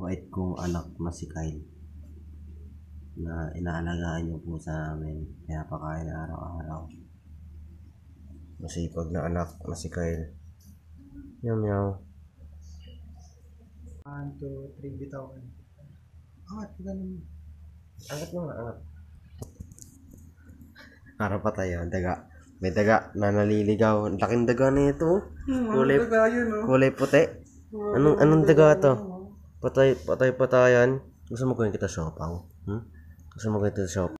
mabait kong anak na si Kyle na inaalagaan niyo po sa amin. Pinapakain araw-araw. Masipag na anak na si Kyle. Meow meow. 1, 2, 3, bitawan. Angat, ganun. Angat mo nga, angat. Para pa tayo, daga. May daga na naliligaw. Ang laking daga na ito. Kulay puti. Anong daga to? Patayan. Gusto mo gawin kita siopaw? Gusto mo gawin kita siopaw?